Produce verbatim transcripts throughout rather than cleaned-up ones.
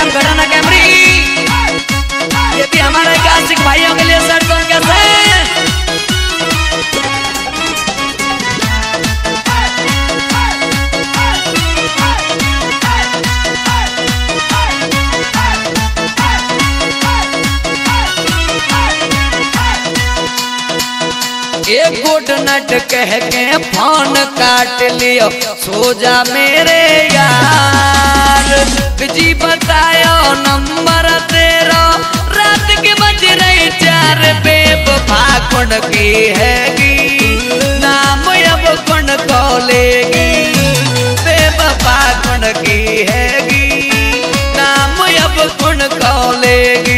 एवं घटाना कैमरी, ये भी हमारे गासिक भाइयों के लिए सर कौन कैसे एक गुड नट कह के फोन काट लियो, सो जा मेरे यार। जी बतायो नंबर तेरा, रात के बज रही चार। बेवफा कौन की हैगी, नाम अब कौन कॉलेगी। बेवफा कौन की हैगी, नाम अब कौन कॉलेगी।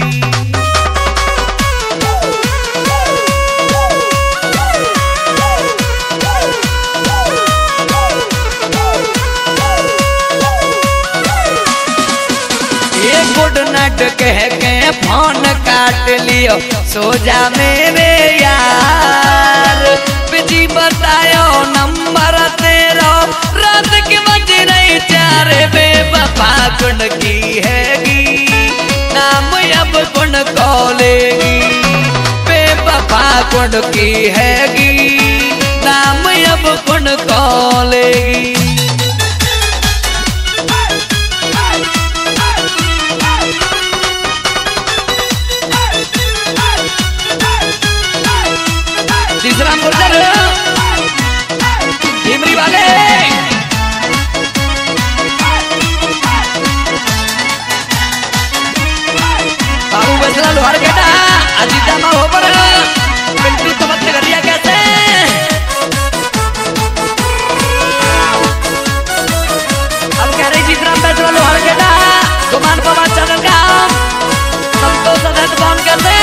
गुड नाइट कह के फोन काट लियो, सो जा मेरे यार। बिजी बतायो नंबर तेरा, रात के बज रही चार। बेवफा कौन की हैगी, नाम अब कौन कॉलेगी। बेवफा कौन की हैगी, नाम अब कौन कॉलेगी। तीसरा मुर्जर हिमरी वाले बाबू बसला लोहार बेटा अजीता माँ हो पर पिंटू तो मत कर दिया कैसे। अब कह रही जीतराम बसला लोहार बेटा गुमान पवा चैनल का संतोष अध्यक्ष कौन करते।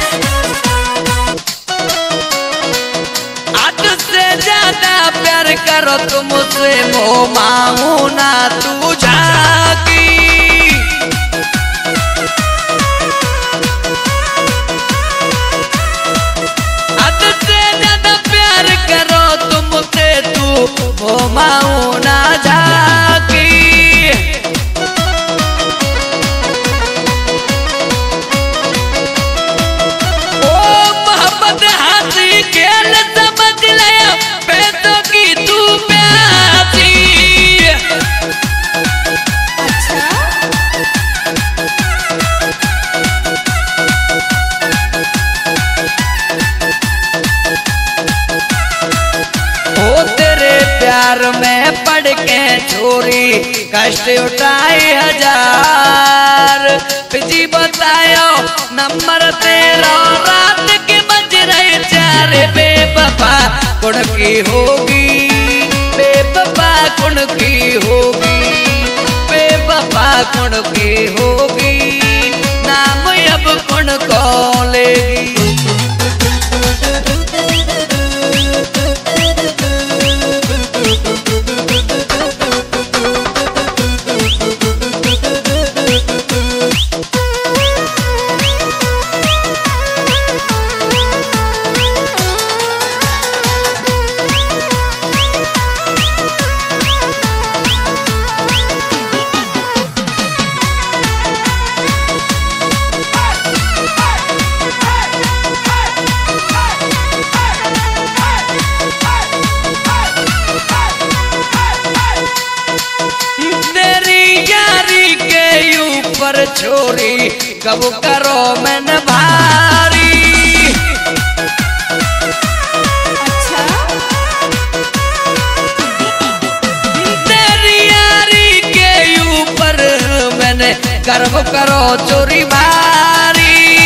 ज्यादा प्यार करो तुम मुझसे, मोह मांगू ना तू झाकी। हद से ज्यादा प्यार करो तुम मुझसे, तू मोह मांगू ना झाकी। ओ मोहब्बत हाथी खेल समझ लिया, पैसों की तू प्यासी। अच्छा ओ तेरे प्यार में पड़ के छोरी कष्ट उठाए हजार। पिजी बतायो नंबर तेरा, रात के बज रहे चार। बेवफा कौन की होगी, बेवफा कौन की होगी। बेवफा कौन की होगी, नाम अब कौन कॉलेगी। छोरी कब करो मन भारी। अच्छा तेरी यारी के ऊपर मैंने गर्व करो चोरी भारी।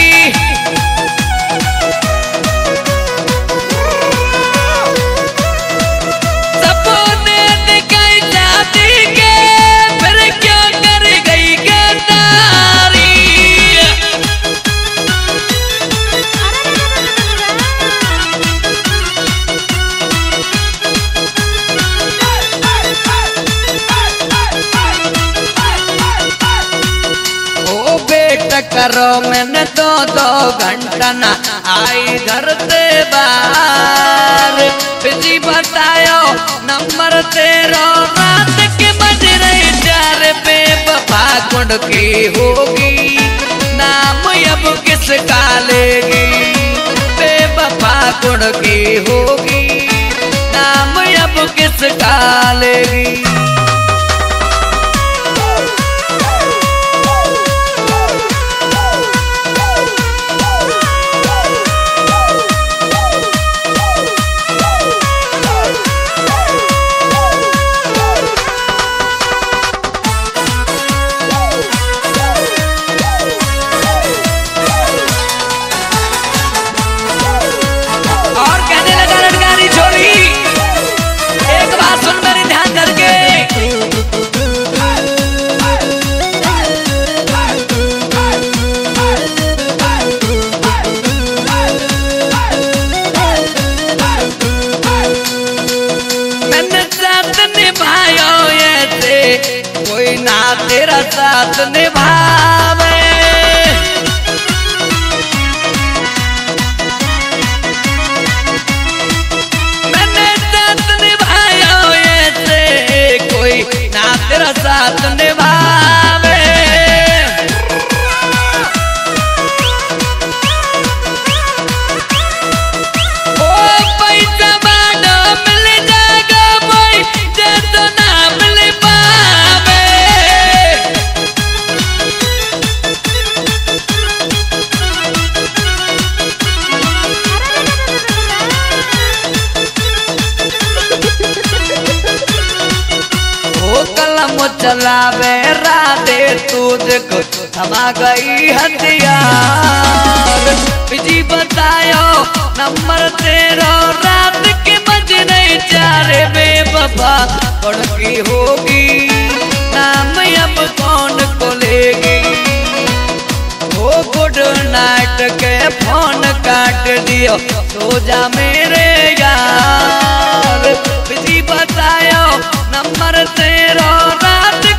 सपने दिखाई जाती के, फिर क्या कर गई गद्दारी। करो मैंने दो दो घंटा ना आई घर से बाहर। बिजी बतायो नंबर तेरा, रात के बज रही चार। बेवफा कुंड की होगी, नाम अब किसका लेगी। बेवफा कुंड की होगी, नाम अब किसका लेगी। कोई ना तेरा साथ निभावे, मैंने साथ निभाया ऐसे, कोई ना तेरा साथ निभावे। ओ पैसा बाडो मिल जाएगा भाई, जैसा ना मिल पावे। कलम चलावे राधे तू देखो थमा गई हथियार। जी बतायो नंबर तेरो रात के बजे नहीं चारे। बेवफा कौन की होगी, नाम अब कौन को लेगी। वो गुड नाइट के फोन काट दियो, सो जा मेरे यार। जी बतायो नंबर तेरो रात